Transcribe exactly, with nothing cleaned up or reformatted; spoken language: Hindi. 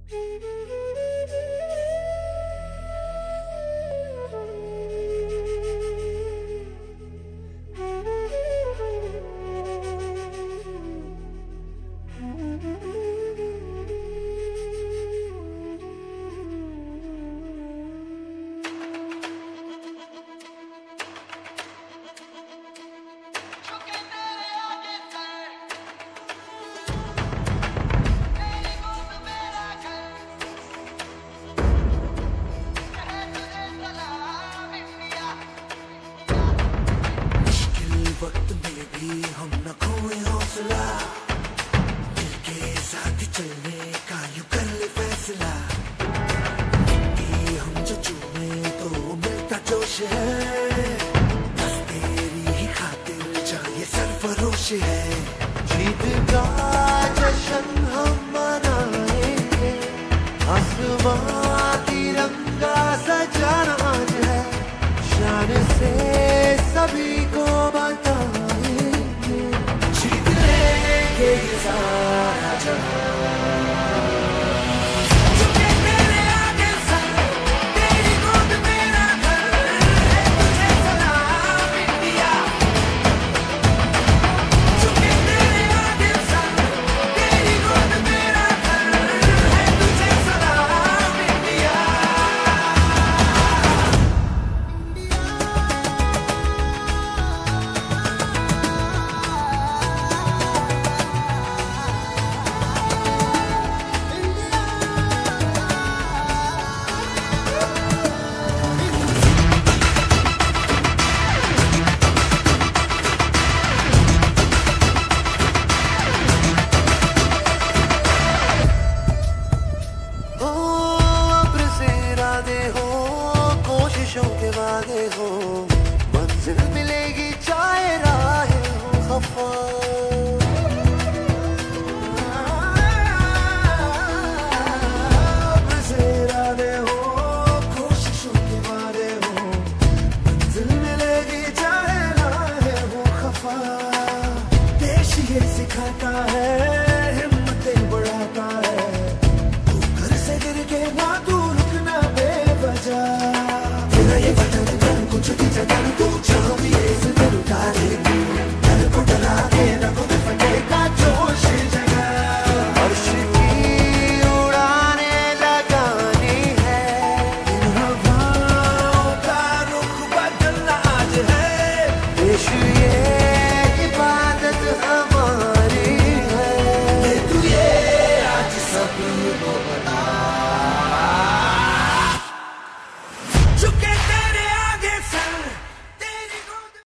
वक्त में भी हम न खोए हौसला, दिल के साथ चलने का यूं कर ले फैसला। कि हम जो चूमे तो मिलता जोश है, बस तेरी ही खातिर चाहिए सरफरोश है। जीत का जश्न हम मनाएंगे, आसमां तिरंगा सजाना आज है। शान से सभी को बताएंगे, जीत लेंगे ये सारा जहां। के वादे हो, मंजिल मिलेगी चाहे राहें हो खफा। से इरादे हो, कोशिशों के वादे हो, मंजिल मिलेगी चाहे राहें हो खफा। देश ये सिखाता है, हिम्मतें बढ़ाता है, तू घर से गिर के ना तू रुकना बेवजह। ये वतन तन कुछ भी जगह तू चाहो भी ऐसे दिल उतारेगी, दिल को डरा के रखो में फटेगा जोश जगह। अर्श की उड़ाने लगानी है, इन हवाओं का रुख बदलना आज है। देश ये इबादत हमारी है, तू ये आज सबको